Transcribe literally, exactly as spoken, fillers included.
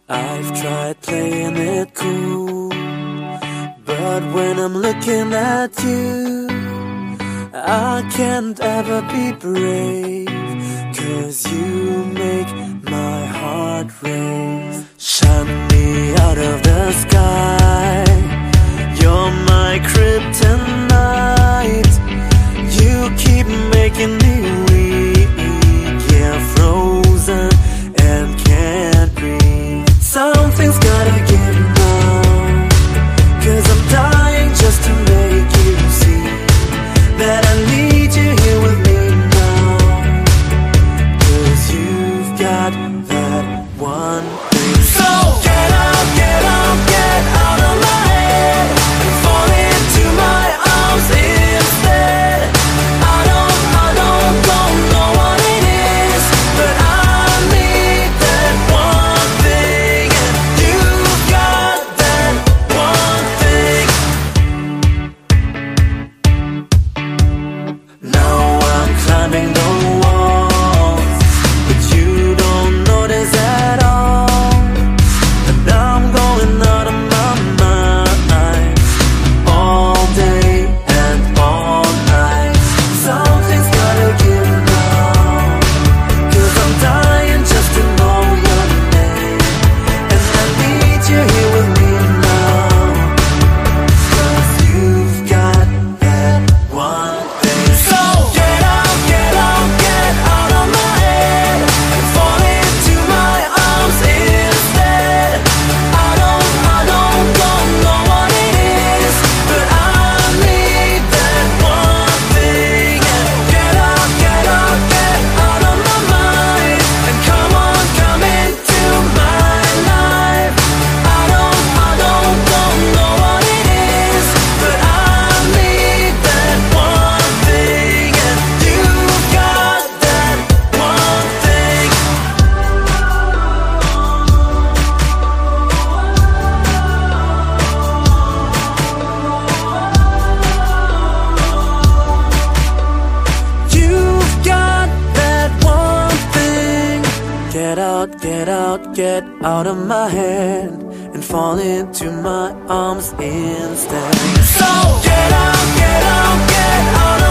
I've tried playing it cool, but when I'm looking at you, I can't ever be brave, 'cause you make my heart race. Shine me out of the sky, you're my kryptonite. You keep making me weak, yeah, frozen and can't breathe. Something's gotta give now, 'cause I'm dying just to make you see that I need you here with me now. 'Cause you've got that one thing. So get out, get out, get out of my head and fall into my arms instead. I don't, I don't, don't know what it is, but I need that one thing, and you've got that one thing. Now I'm climbing the walls, but you don't notice at all. And I'm going out of my mind all day and all night. Something's gotta give now, 'cause I'm dying just to know your name. And I need you here with me now, 'cause you've got that one thing. So get out, get out, get out of my head and fall into my arms instead. I don't, I don't, don't know what it is, but I need that one thing. And get out, get out, get out of my mind and come on, come into my life. I don't, I don't, don't know what it is, but I need that one thing, and you've got that one thing. You've got that one thing. Get out, get out, get out of my head and fall into my arms instead. So get out, get out, get out